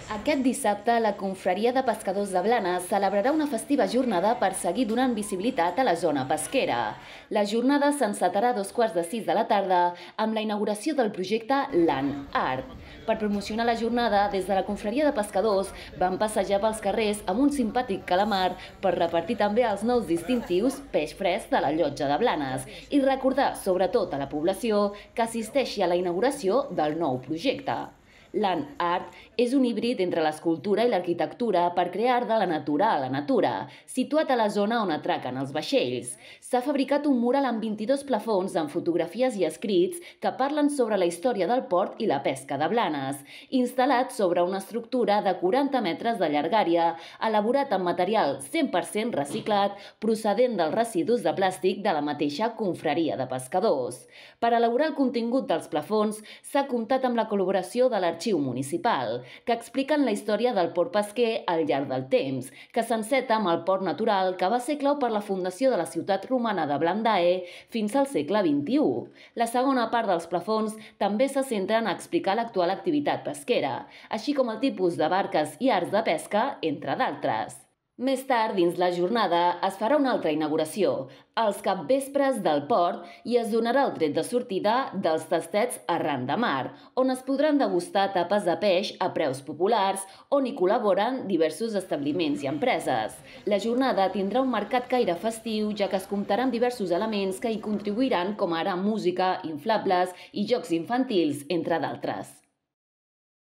Aquest dissabte, la Confraria de Pescadors de Blanes celebrarà una festiva jornada per seguir donant visibilitat a la zona pesquera. La jornada s'encetarà a 5:15 de la tarda amb la inauguració del projecte Land Art. Per promocionar la jornada, des de la Confraria de Pescadors van passejar pels carrers amb un simpàtic calamar per repartir també els nous distintius peix fresc de la Llotja de Blanes i recordar, sobretot a la població, que assisteixi a la inauguració del nou projecte. Land Art és un híbrid entre l'escultura i l'arquitectura per crear de la natura a la natura, situat a la zona on atraquen els vaixells. S'ha fabricat un mural amb 22 plafons amb fotografies i escrits que parlen sobre la història del port i la pesca de Blanes, instal·lat sobre una estructura de 40 metres de llargària, elaborat amb material 100% reciclat, procedent dels residus de plàstic de la mateixa Confraria de Pescadors. Per elaborar el contingut dels plafons s'ha comptat amb la col·laboració de l'Arxiu Municipal, que expliquen la història del port pesquer al llarg del temps, que s'enceta amb el port natural que va ser clau per la fundació de la ciutat romana de Blandae fins al segle XXI. La segona part dels plafons també se centra en explicar l'actual activitat pesquera, així com el tipus de barques i arts de pesca, entre d'altres. Més tard, dins la jornada, es farà una altra inauguració, als capvespres del port, i es donarà el tret de sortida dels tastets arran de mar, on es podran degustar tapes de peix a preus populars, on hi col·laboren diversos establiments i empreses. La jornada tindrà un marcat caire festiu, ja que es comptarà amb diversos elements que hi contribuiran, com ara música, inflables i jocs infantils, entre d'altres.